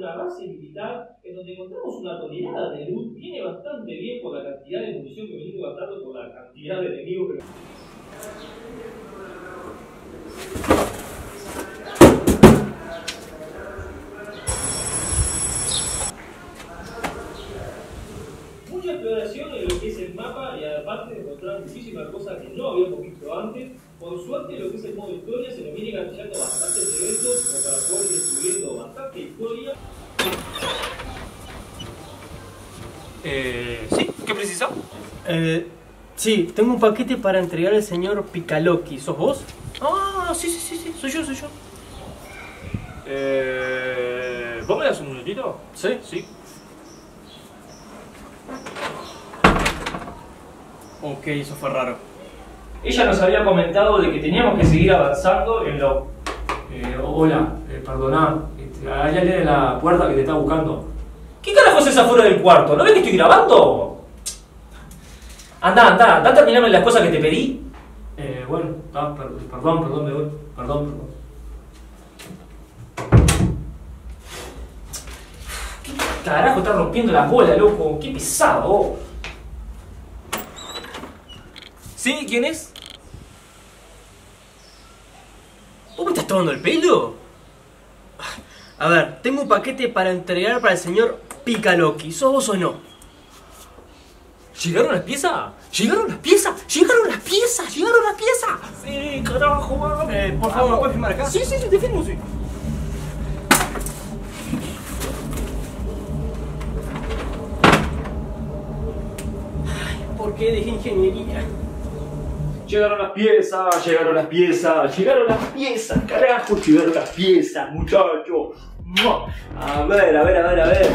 una base militar en donde encontramos una tonelada de loot. Viene bastante bien por la cantidad de munición que venimos gastando, por la cantidad de enemigos que... Mucha exploración en lo que es el mapa y aparte de encontrar muchísimas cosas que no habíamos visto antes. Por suerte lo que es el modo historia se nos viene garantizando bastantes eventos como para poder ir descubriendo bastante historia. ¿Sí? ¿Qué precisa? Sí, tengo un paquete para entregar al señor Picaloqui. ¿Sos vos? Ah, sí, soy yo. ¿Vos me das un minutito? Sí. Ok, eso fue raro. Ella nos había comentado de que teníamos que seguir avanzando en lo... Hola, perdoná. Hay alguien en la puerta que te está buscando. ¿Qué carajo es esa afuera del cuarto? ¿No ves que estoy grabando? Anda a terminarme las cosas que te pedí. Bueno, perdón, me voy. Perdón. ¿Qué carajo está rompiendo la bola, loco? Qué pesado. ¿Sí? ¿Quién es? ¿Vos me estás tomando el pelo? A ver, tengo un paquete para entregar para el señor Picaloqui. ¿Sos vos o no? ¿Llegaron las piezas? Sí, carajo, Por favor, ¿me puedes firmar acá? Sí, te firmo, sí. ¿Por qué dejé ingeniería? Llegaron las piezas, carajo, llegaron las piezas, muchachos. A ver.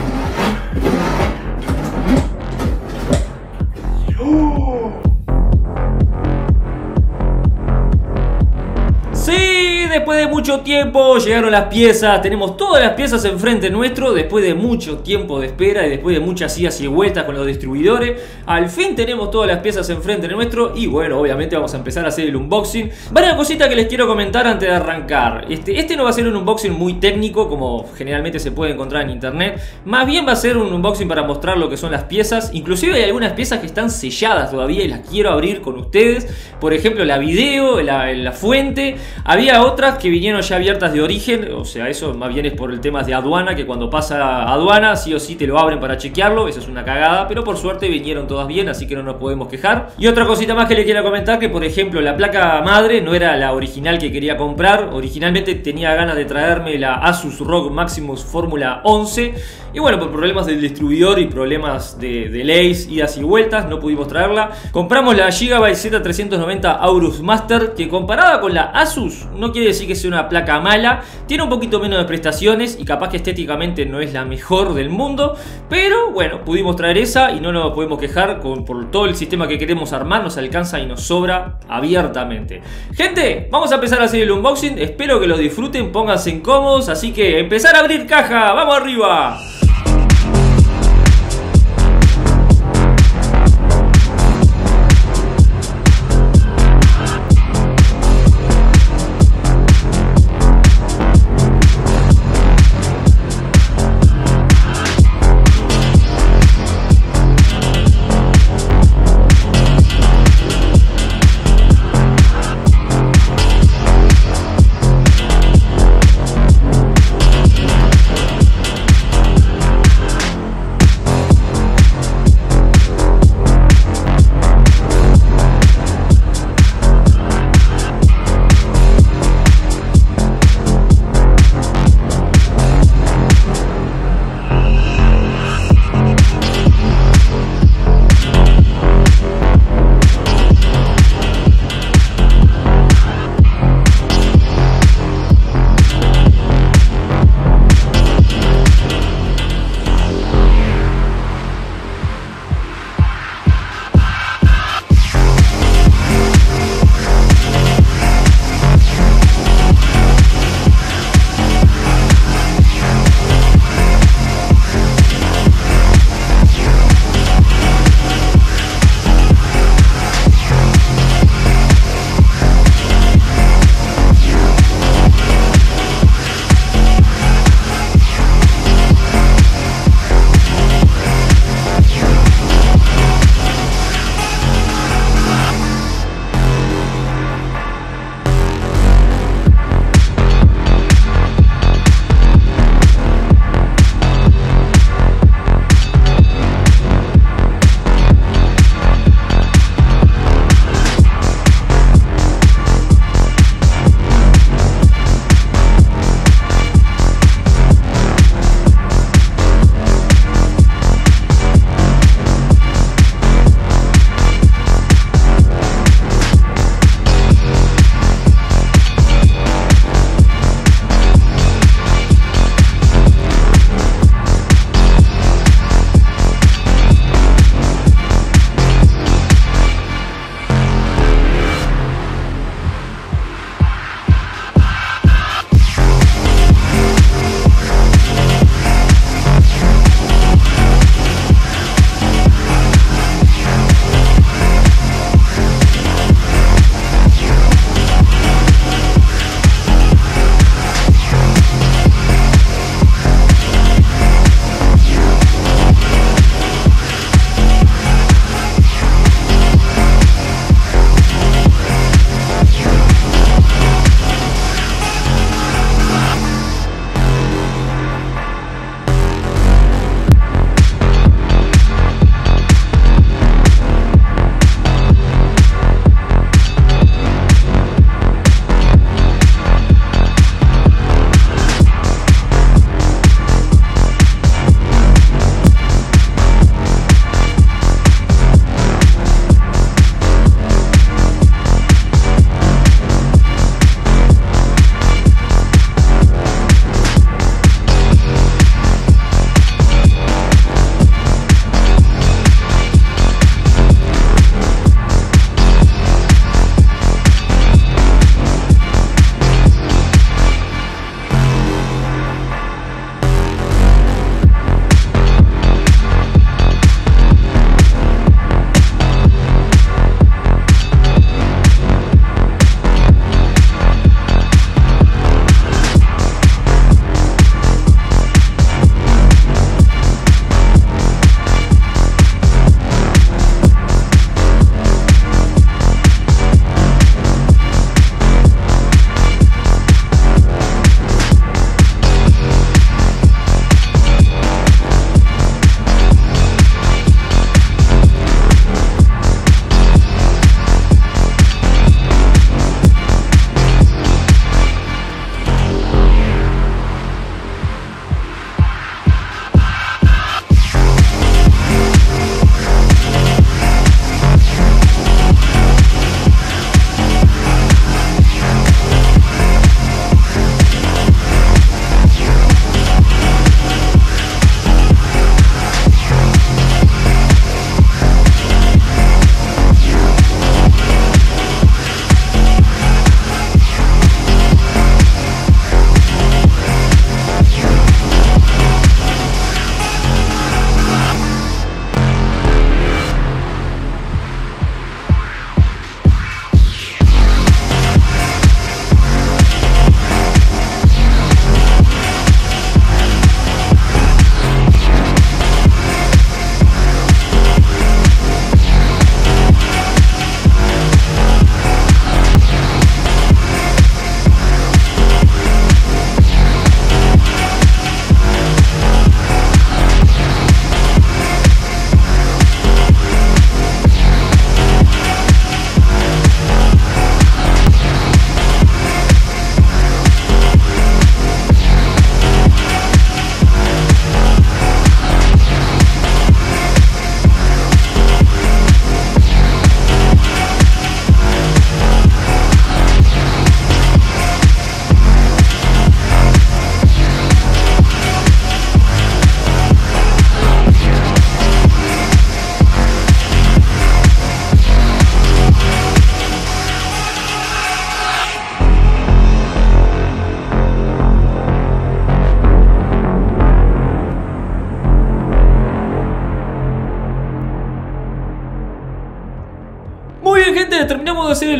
Sí, después de mucho tiempo llegaron las piezas. Tenemos todas las piezas enfrente nuestro. Después de mucho tiempo de espera y después de muchas idas y vueltas con los distribuidores, al fin tenemos todas las piezas enfrente nuestro. Y bueno, obviamente vamos a empezar a hacer el unboxing. Varias cositas que les quiero comentar antes de arrancar. Este no va a ser un unboxing muy técnico como generalmente se puede encontrar en internet. Más bien va a ser un unboxing para mostrar lo que son las piezas. Inclusive hay algunas piezas que están selladas todavía y las quiero abrir con ustedes. Por ejemplo, la video, la fuente. Había otras que vinieron ya abiertas de origen, o sea, eso más bien es por el tema de aduana, que cuando pasa a aduana sí o sí te lo abren para chequearlo, eso es una cagada, pero por suerte vinieron todas bien, así que no nos podemos quejar. Y otra cosita más que le quiero comentar, que por ejemplo la placa madre no era la original que quería comprar, originalmente tenía ganas de traerme la Asus ROG Maximus Fórmula 11, y bueno, por problemas del distribuidor y problemas de delays, idas y vueltas, no pudimos traerla. Compramos la Gigabyte Z390 Aorus Master, que comparada con la Asus no quiere decir que sea una placa mala, tiene un poquito menos de prestaciones y capaz que estéticamente no es la mejor del mundo, pero bueno, pudimos traer esa y no nos podemos quejar por todo el sistema que queremos armar, nos alcanza y nos sobra abiertamente. Gente, vamos a empezar a hacer el unboxing, espero que lo disfruten, pónganse cómodos, así que empezar a abrir caja, ¡vamos arriba!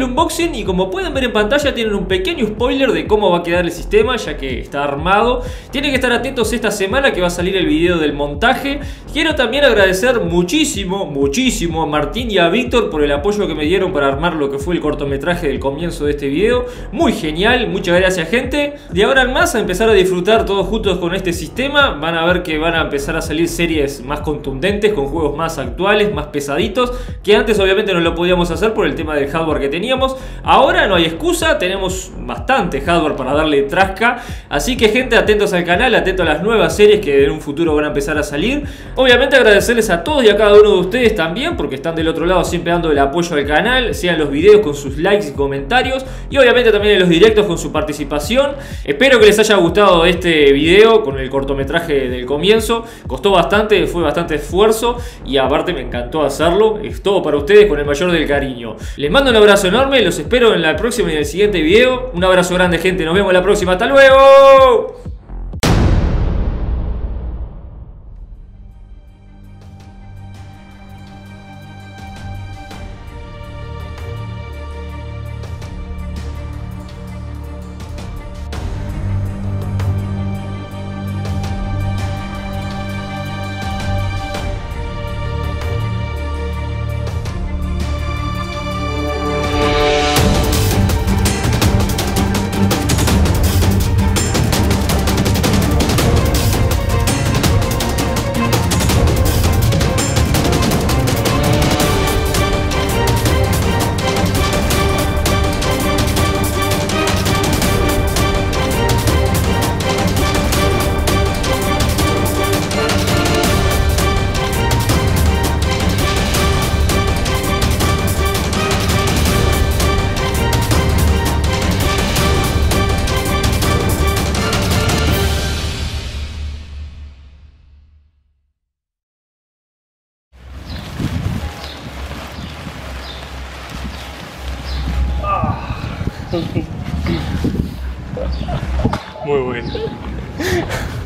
el unboxing y como pueden ver en pantalla tienen un pequeño spoiler de cómo va a quedar el sistema, ya que está armado. Tienen que estar atentos esta semana que va a salir el video del montaje. Quiero también agradecer muchísimo a Martín y a Víctor por el apoyo que me dieron para armar lo que fue el cortometraje del comienzo de este video. Muy genial, muchas gracias gente. De ahora en más a empezar a disfrutar todos juntos con este sistema. Van a ver que van a empezar a salir series más contundentes, con juegos más actuales, más pesaditos, que antes obviamente no lo podíamos hacer por el tema del hardware que teníamos. Ahora no hay excusa, tenemos bastante hardware para darle trasca. Así que gente, atentos al canal, atentos a las nuevas series que en un futuro van a empezar a salir. Obviamente agradecerles a todos y a cada uno de ustedes también, porque están del otro lado siempre dando el apoyo al canal, sea en los videos con sus likes y comentarios, y obviamente también en los directos con su participación. Espero que les haya gustado este video con el cortometraje del comienzo. Costó bastante, fue bastante esfuerzo y aparte me encantó hacerlo. Es todo para ustedes con el mayor del cariño. Les mando un abrazo enorme, los espero en la próxima y en el siguiente video. Un abrazo grande gente, nos vemos en la próxima, ¡hasta luego! Muy bueno.